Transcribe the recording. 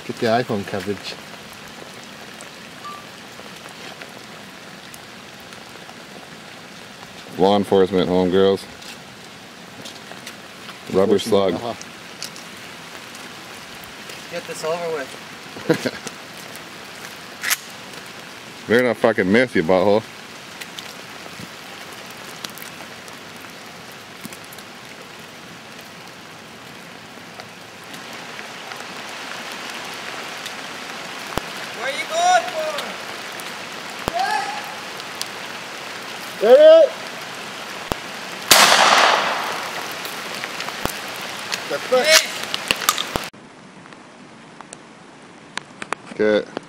Get the iPhone coverage. Law enforcement, homegirls. Rubber slug. Get this over with. Better not fucking miss, you butthole. Where are you going for? Get it! The foot. Okay.